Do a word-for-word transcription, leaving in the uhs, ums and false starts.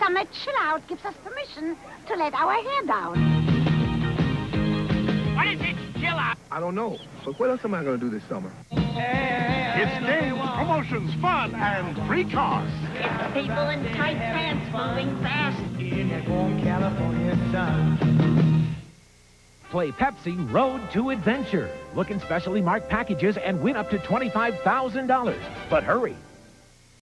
summer chill out gives us permission to let our hair down. What is it, chill out? I don't know, but what else am I going to do this summer? It's games, promotions, fun, and free cars. It's people in tight pants moving fast. In that warm California sun. Play Pepsi Road to Adventure. Look in specially marked packages and win up to twenty-five thousand dollars. But hurry,